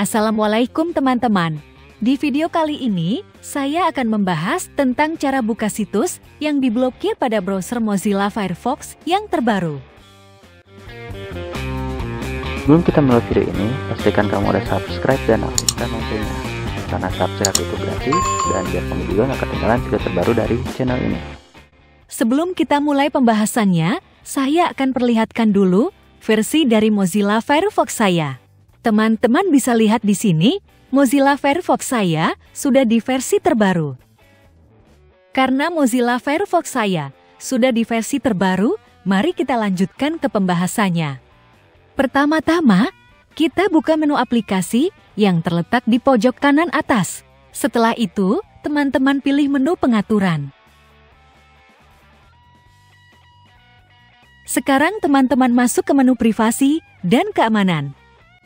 Assalamualaikum teman-teman. Di video kali ini, saya akan membahas tentang cara buka situs yang diblokir pada browser Mozilla Firefox yang terbaru. Sebelum kita mulai video ini, pastikan kamu udah subscribe dan aktifkan loncengnya. Karena subscribe itu gratis dan biar kamu juga nggak ketinggalan video terbaru dari channel ini. Sebelum kita mulai pembahasannya, saya akan perlihatkan dulu versi dari Mozilla Firefox saya. Teman-teman bisa lihat di sini, Mozilla Firefox saya sudah di versi terbaru. Karena Mozilla Firefox saya sudah di versi terbaru, mari kita lanjutkan ke pembahasannya. Pertama-tama, kita buka menu aplikasi yang terletak di pojok kanan atas. Setelah itu, teman-teman pilih menu pengaturan. Sekarang teman-teman masuk ke menu privasi dan keamanan.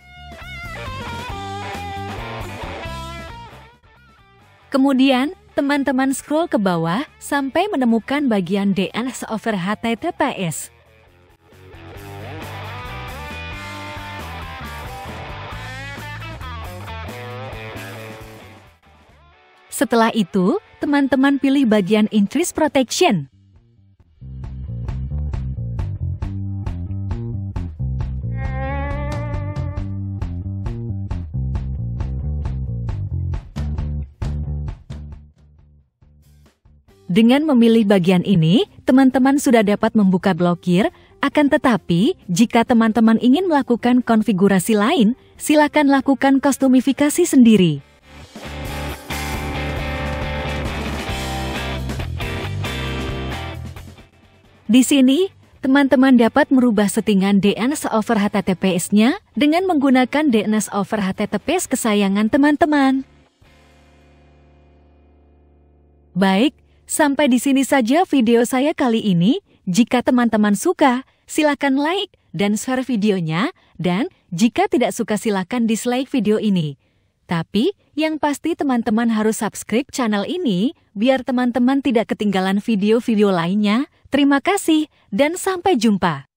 Kemudian, teman-teman scroll ke bawah sampai menemukan bagian DNS over HTTPS. Setelah itu, teman-teman pilih bagian Intrusion Protection. Dengan memilih bagian ini, teman-teman sudah dapat membuka blokir, akan tetapi, jika teman-teman ingin melakukan konfigurasi lain, silakan lakukan kustomifikasi sendiri. Di sini, teman-teman dapat merubah settingan DNS over HTTPS-nya dengan menggunakan DNS over HTTPS kesayangan teman-teman. Baik, sampai di sini saja video saya kali ini. Jika teman-teman suka, silakan like dan share videonya. Dan jika tidak suka silakan dislike video ini. Tapi, yang pasti teman-teman harus subscribe channel ini, biar teman-teman tidak ketinggalan video-video lainnya. Terima kasih, dan sampai jumpa.